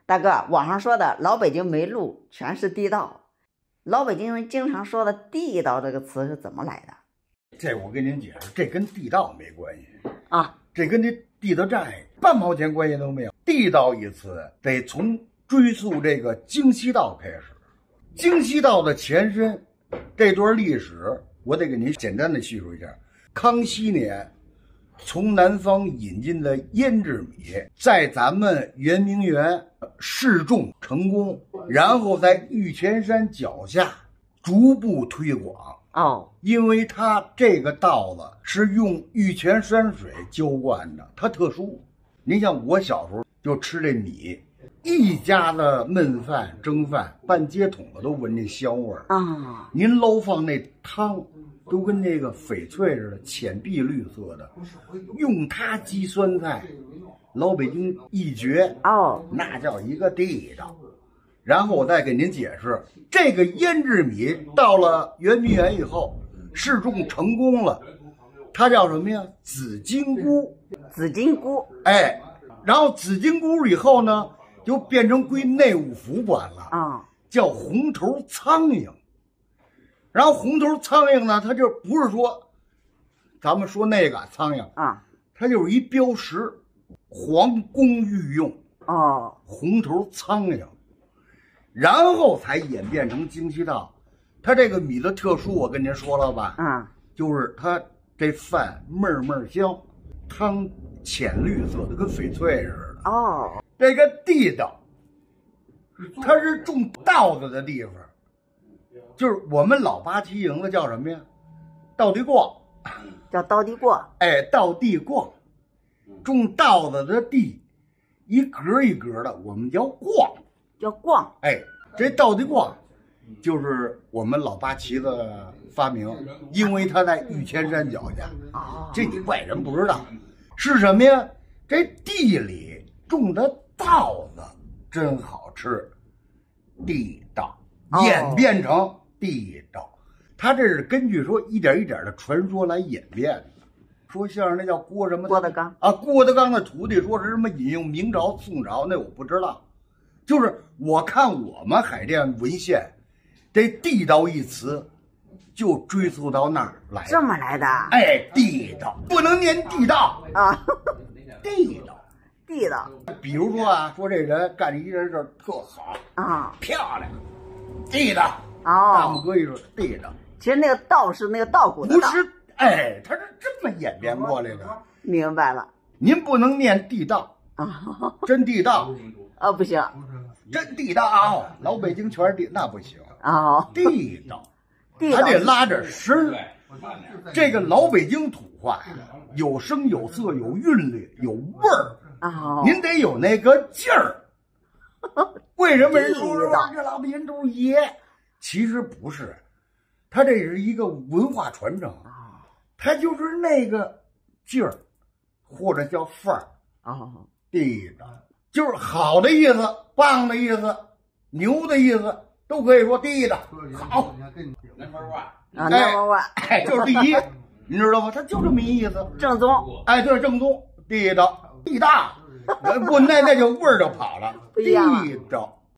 大哥，网上说的老北京没路，全是地道。老北京人经常说的“地道”这个词是怎么来的？ 这我跟您解释，这跟地道没关系啊， 这跟这地道战半毛钱关系都没有。地道一词得从追溯这个京西道开始，京西道的前身，这段历史我得给您简单的叙述一下。康熙年，从南方引进的腌制米，在咱们圆明园试种成功，然后在玉泉山脚下逐步推广。 哦， 因为它这个稻子是用玉泉山水浇灌的，它特殊。您像我小时候就吃这米，一家子焖饭、蒸饭，半街筒子都闻这香味儿啊。 您捞放那汤，都跟那个翡翠似的，浅碧绿色的，用它积酸菜，老北京一绝哦， 那叫一个地道。然后我再给您解释，这个腌制米到了圆明园以后，试种成功了，它叫什么呀？紫金菇。 紫金菇， 哎，然后紫金菇以后呢，就变成归内务府管了啊， 叫红头苍蝇。然后红头苍蝇呢，它就不是说咱们说那个苍蝇啊， 它就是一标识，皇宫御用哦， 红头苍蝇。然后才演变成京西道。它这个米的特殊我跟您说了吧，就是它这饭闷闷香，汤浅绿色的，跟翡翠似的。 哦， 这个地道，它是种稻子的地方，就是我们老八旗营的叫什么呀？稻地逛， 叫稻地逛。 哎，稻地逛，种稻子的地，一格一格的，我们叫逛。 叫逛， 哎，这稻地逛就是我们老八旗的发明，因为它在玉泉山脚下。这你外人不知道，是什么呀？这地里种的稻子真好吃，地道演变成地道。它这是根据说一点一点的传说来演变的。说相声那叫郭什么？ 郭德纲啊，郭德纲的徒弟说是什么引用明朝、宋朝，那我不知道。就是我看我们海淀文献，这地道一词就追溯到那儿来， 这么来的。 哎，地道不能念地道啊， 地道， 地道。 比如说啊，说这人干一件事特好啊， 漂亮，地道。 哦， 大拇哥一说地道， 其实那个道是那个稻谷的稻， 不是，哎，它是这么演变过来的。 明白了。 您不能念地道啊， 真地道。 不行， 真地道，老北京全是地，那不行地道，还得拉着声。这个老北京土话呀，有声有色，有韵律，有味儿您得有那个劲儿。为什么人说这老北京都是爷？其实不是，他这是一个文化传承，他就是那个劲儿，或者叫范儿地道。就是好的意思，棒的意思，牛的意思，都可以说地道好。 Number one， 哎，就是第一，你知道吗？它就这么一意思， 正宗。 哎，对，正宗，地道，地大，不，那就味儿就跑了，地道。